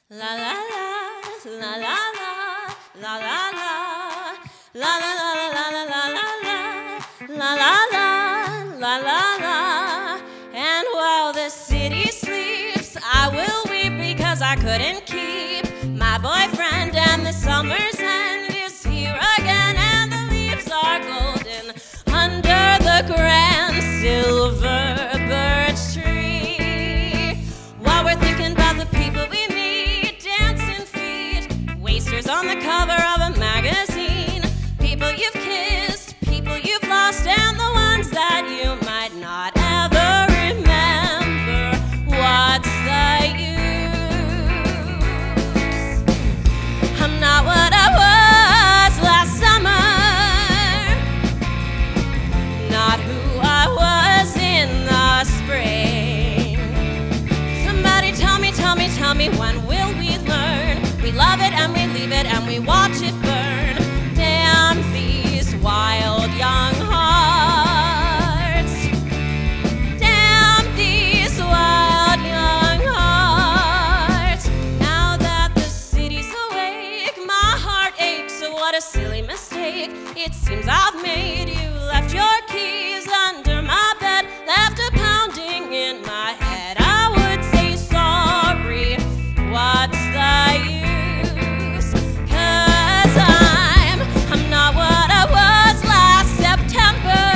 La la la, la la la, la la la, la la la la la la la la la la la la. And while the city sleeps, I will weep because I couldn't keep my boyfriend, and the summer's end is here again, and the leaves are golden under the grand silver birch tree. While we're thinking about the people we meet, dancing feet, wasters on the cover of a magazine, people you've kissed, people you've lost, and the ones that you might not ever remember. What's the use? I'm not what I was last summer, not who I was in the spring. Somebody tell me, when will we learn? We love it and we leave it and we watch it burn. Damn these wild young hearts. Damn these wild young hearts. Now that the city's awake, my heart aches. So what a silly mistake it seems I've made. You left your keys under my bed, left a pounding in my head. I would say sorry, what's the use? 'Cause I'm not what I was last September,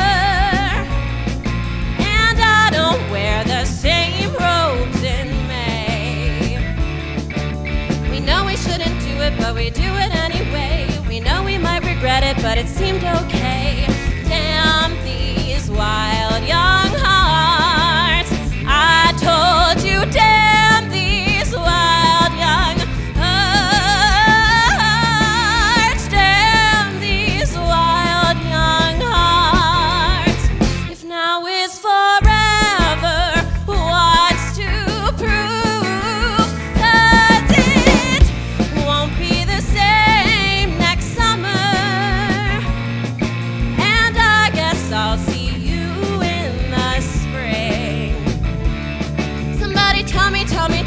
and I don't wear the same robes in May. We know we shouldn't do it, but we do it anyway. We know we might regret it, but it seemed okay. Damn these wild young hearts. I told you, damn these wild young hearts. Damn these wild young hearts. If now is forever, what's to prove? 'Cause it won't be the same next summer, and I guess I'll see you in the spring. Somebody tell me